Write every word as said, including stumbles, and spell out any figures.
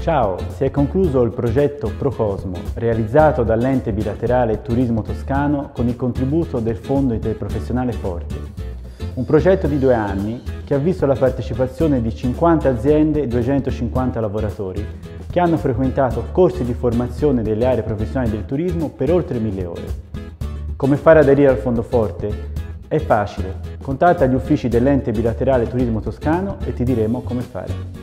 Ciao, si è concluso il progetto Procosmo, realizzato dall'Ente Bilaterale Turismo Toscano con il contributo del Fondo Interprofessionale Forte. Un progetto di due anni che ha visto la partecipazione di cinquanta aziende e duecentocinquanta lavoratori che hanno frequentato corsi di formazione delle aree professionali del turismo per oltre mille ore. Come fare aderire al Fondo Forte? È facile, contatta gli uffici dell'Ente Bilaterale Turismo Toscano e ti diremo come fare.